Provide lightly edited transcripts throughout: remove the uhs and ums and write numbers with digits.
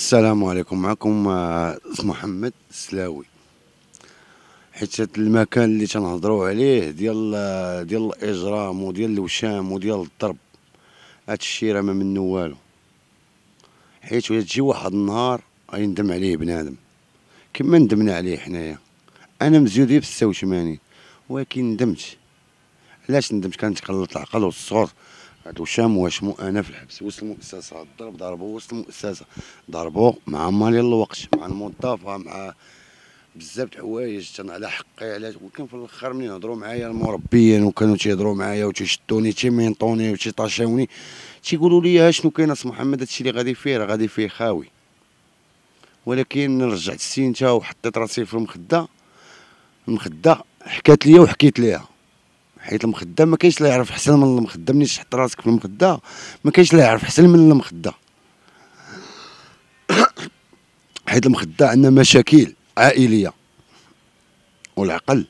السلام عليكم. معكم محمد السلاوي. حيت هاد المكان اللي تنهضروا عليه ديال الاجرام وديال الوشام وديال الضرب، هاد الشيء راه ما منه والو. حيت تجي واحد النهار غيندم عليه بنادم كما ندمنا عليه حنايا. انا مزيودي في 86 ولكن ندمت. علاش ندمت؟ كانت قلة العقل والصغر. هاد وشام واشمو انا في الحبس وسط المؤسسه، الضرب ضربوه وسط المؤسسه، ضربوه مع مالي الوقت مع الموظفه مع بزاف د الحوايج على حقي. علاش؟ ولكن في الاخر ملي هضروا معايا المربيين وكانوا تيهضروا معايا وتيشدوني تيمينطوني وتيطاشيوني تيقولوا لي شنو كاين اص محمد، هادشي اللي غادي فيه راه غادي فيه خاوي. ولكن رجعت السينتا وحطيت راسي في المخده حكات ليا وحكيت ليها. حيت المخده ما كاينش لا يعرف احسن من المخده. ملي تحط راسك في المخده ما كاينش لا يعرف احسن من المخده. حيت المخده عندنا مشاكل عائليه والعقل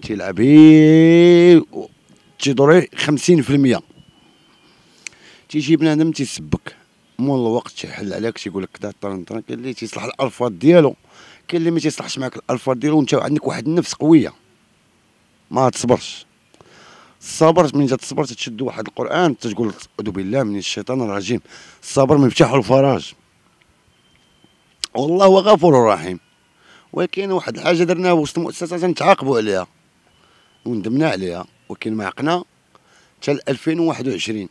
تيلعب تيدوري 50%. تيجي بنادم تيسبك مول الوقت تيحل عليك تيقول لك كدا طرن كاين اللي تيصلح الالفاظ ديالو، كاين اللي ما تيصلحش معاك الالفاظ ديالو وانت عندك واحد النفس قويه ما تصبرش. الصبر من جات تصبر تشد واحد القران تقول اعوذ بالله من الشيطان الرجيم. الصبر مفتاح الفرج والله هو غفور رحيم. ولكن واحد الحاجه درناها وسط المؤسسه تنتعاقبوا عليها وندمنا عليها، ولكن ما عقنا حتى 2021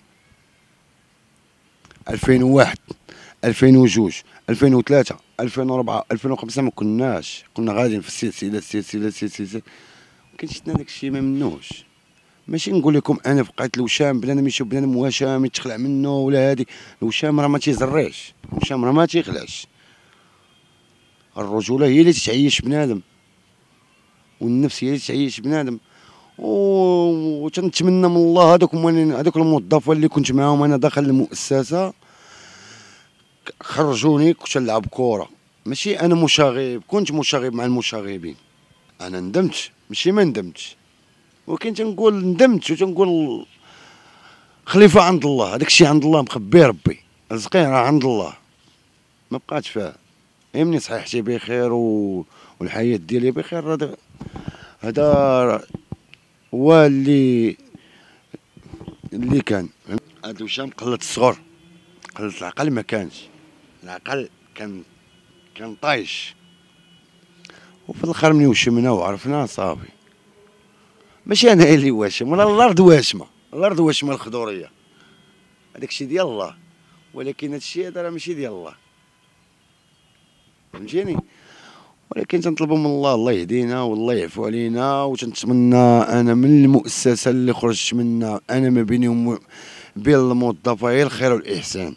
2001 2002 2003 2004 2005 ما كنا غاديين في السلسله. كان شفنا داك الشيء ما منوش. ماشي نقول لكم انا بقيت الوشام بنادم يشوف بنادم وشام يتخلع منه ولا هادي. الوشام راه ما تيزريش، الوشام راه ما تيخلعش. الرجوله هي اللي تعيش بنادم والنفس هي اللي تعيش بنادم. وتنتمنى من الله هذوك الموظفين اللي كنت معاهم انا داخل المؤسسه خرجوني كنت نلعب كره. ماشي انا مشاغب، كنت مشاغب مع المشاغبين. انا ندمت ماشي ما ندمتش، ولكن تنقول ندمت وتنقول خليفه عند الله. هذاك الشيء عند الله مخبيه ربي، رزقي راه عند الله ما بقاتش فيها. يمني صحيحتي بخير والحياه ديالي بخير. هذا هو اللي كان. هاد وشام قلة الصغر قلة العقل ما كانش. العقل كان طايش. وفي الاخر ملي وشمنا وعرفنا صافي. ماشي انا اللي واشم ولا الارض واشمه، الارض واشمه الخضوريه. هذاك الشيء ديال الله، ولكن هادشي هذا راه ماشي ديال الله، فهمتيني؟ ولكن تنطلبوا من الله يهدينا والله يعفو علينا. وتنتمنى انا من المؤسسه اللي خرجت منها انا ما بيني بين الموظفه غير الخير والاحسان.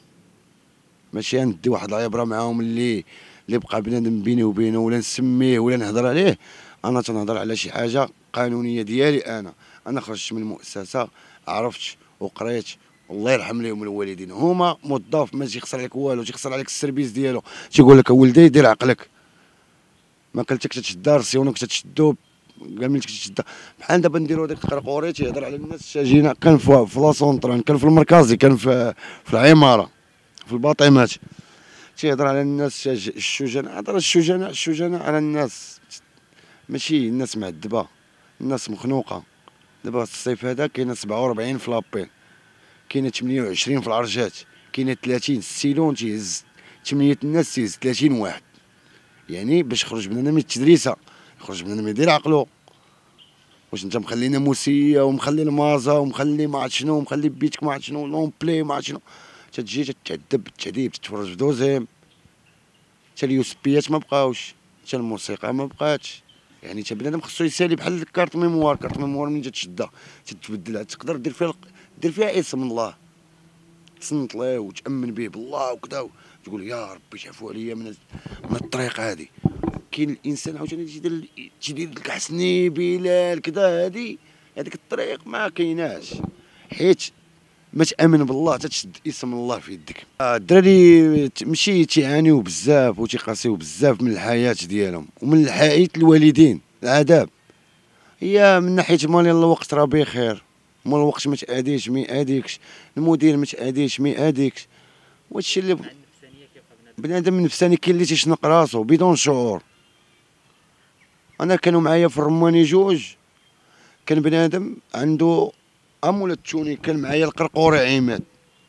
ماشي ندي واحد العبره معاهم اللي بقى بنادم بيني وبينه ولا نسميه ولا نهضر عليه. انا تنهضر على شي حاجه قانونيه ديالي. انا خرجت من المؤسسه عرفت وقريت الله يرحم لهم الوالدين. هما موظف ما تيخسر عليك والو، تيخسر عليك السيرفيس ديالو. تيقول لك ولدي دير عقلك، ما قلتك تشدها رسيونك تشدو قال ملي تشدها. بحال دابا نديرو هذاك القرقوري تيهضر على الناس الشاجينا. كان في لاسونطران، كان في المركزي، كان في العماره، في الباطمات. تيهضر على الناس الشجناء. هضر الشجناء على الناس، ماشي الناس معذبه، الناس مخنوقه. دابا الصيف هذا كاينه 47 في لابيل، كاينه 28 في العرجات، كاينه 30. السيلون تيهز 8 الناس، تيهز 30 واحد. يعني باش يخرج بنادم من التدريسه، يخرج بنادم يدير عقلو. واش انت مخلي ناموسيه ومخلي المازا ومخلي ما عرفت شنو ومخلي بيتك ما عرفت شنو لون بلاي ما عرفت شنو. تجي تتعذب التعذيب، تتفرج في دوزيام. حتى اليوسبيات ما بقاوش، حتى الموسيقى ما بقاتش. يعني حتى بنادم خصو يسالي بحال الكارت ميموار. كارت ميموار من تشدها تتبدلها تقدر دير فيها اسم الله، تصنت ليه وتامن به بالله وكذا، تقول يا ربي تعفو عليا من الطريق هذه. كاين الانسان عاوتاني تيدير لك حسني بلال كذا، هذيك الطريق ما كايناش. حيت ما تامن بالله تتشد اسم الله في يدك. الدراري ماشي تيعانيو بزاف وتيقاسيو بزاف من الحياه ديالهم ومن حياه الوالدين. العذاب هي من ناحيه مال الوقت راه بخير، مال الوقت ما تاديش ما ياديكش، المدير ما تاديش ما ياديكش. وهادشي اللي بنادم نفساني كاين اللي تيشنق راسو بدون شعور. انا كانوا معايا في الرماني جوج، كان بنادم عنده ولا التوني، كان معايا القرقوري عماد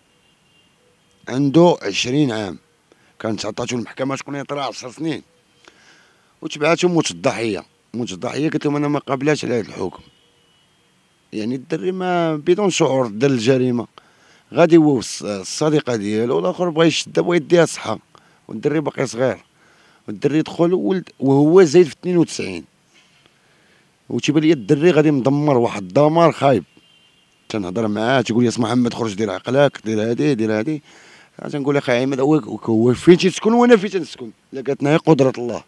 عنده 20 عام، كانت عطاتو المحكمة شكون يطلع 10 سنين وتبعاتو موت الضحية. موت الضحية قلت لهم انا ما قابلاش على هذا الحكم. يعني الدري ما بدون شعور دار الجريمة، غادي هو الصديقة ديالو الاخر بغا يشدها بغا يديها صحة، والدري باقي صغير، والدري دخل ولد وهو زايد في 92، وتيبان لي الدري غادي مدمر واحد الدمار خايب. تنهضر معاه تيقول لي اسم محمد خرج دير عقلك، دير هادي دير هادي. تنقول اخي عماد هو فين تيسكن وانا فين تنسكن، لقاتنا هي قدرة الله.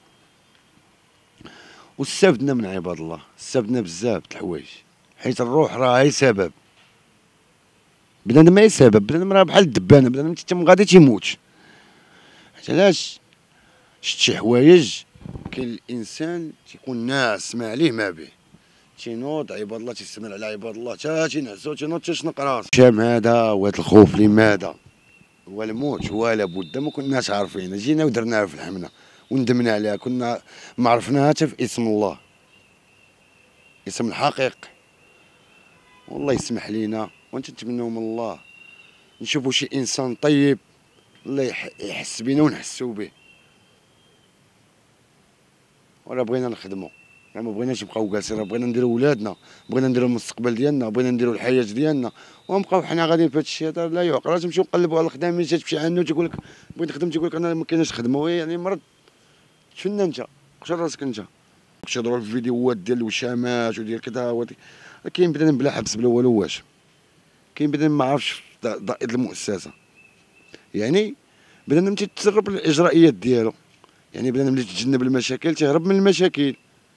واستفدنا من عباد الله، استفدنا بزاف د الحوايج، حيت الروح راهي سبب. بنادم ماشي سبب، بنادم راه بحال الدبانه، بنادم تم غادي تيموت. علاش شت شي حوايج كاين الانسان تيكون ناعس ما عليه ما به، تينوض عباد الله تيستمر على عباد الله تا تينعسو تينوض تيشنق راسو. شام هذا وهاد الخوف لماذا؟ هو الموت هو لابد، ما كناش عارفين، جينا ودرناها في الحمله وندمنا عليها، كنا ما عرفناها حتى في اسم الله، اسم الحقيقي. والله يسمح لينا ونتمنوا من الله نشوفوا شي انسان طيب الله يحس بينا ونحسوا به. ولا بغينا نخدموا، ما بغيناش نبقاو جالسين، راه بغينا نديروا ولادنا، بغينا نديروا المستقبل ديالنا، بغينا نديروا الحياه ديالنا، ونبقاو حنا غاديين في هذا الشيء هذا لا يعقل. راه تمشيو نقلبوا على الخدامين، تمشي عنده تيقول لك بغيت نخدم، تيقول لك انا ما كايناش خدمه. يعني مرض، شفنا انت قشر راسك انت كتهضروا في الفيديوهات ديال الوشامات وديال كذا. كاين بنادم بلا حبس بلا والو، واش كاين بنادم ما عرفش ضائد المؤسسه، يعني بنادم تيتسرب الاجرائيات ديالو، يعني بنادم اللي تتجنب المشاكل تيهرب من المشاكل.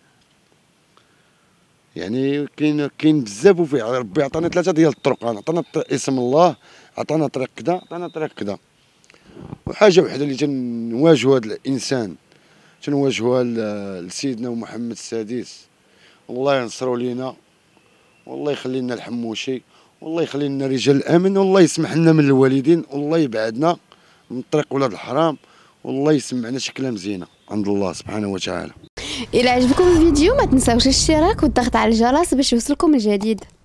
يعني كاين بزاف، وفيه ربي عطانا 3 ديال الطرقان، عطانا اسم الله، عطانا طريق كذا، عطانا طريق كذا. وحاجه وحده اللي تنواجهوا هذا الانسان، تنواجهوها لسيدنا محمد السادس، الله ينصروا لينا، والله يخلي لنا الحموشي، والله يخلي لنا رجال الامن، والله يسمح لنا من الوالدين، والله يبعدنا من طريق ولاد الحرام، والله يسمعنا شي كلام زينه عند الله سبحانه وتعالى. إلا عجبكم الفيديو ما تنساوش الاشتراك والضغط على الجرس باش يوصلكم الجديد.